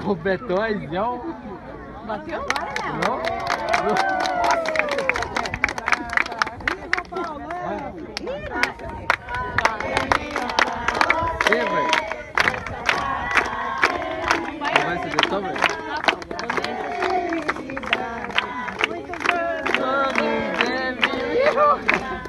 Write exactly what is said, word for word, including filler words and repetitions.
O betõezão. Bateu? Não? Ih, velho. Não vai ser betão, velho? Muito bom.